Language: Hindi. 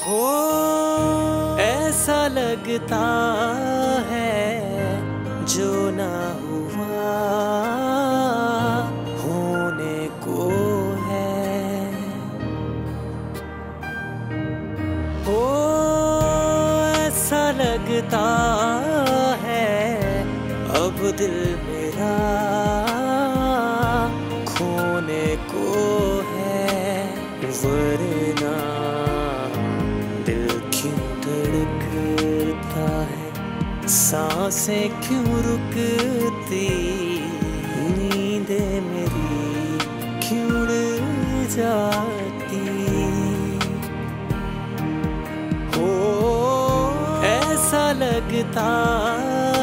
हो ऐसा लगता है जो ना हुआ होने को है। हो ऐसा लगता है अब दिल मेरा खोने को है। वरना दिल क्यों धड़कता है, सांसें क्यों रुकती, नींदें मेरी क्यों उड़ जाती। हो ऐसा लगता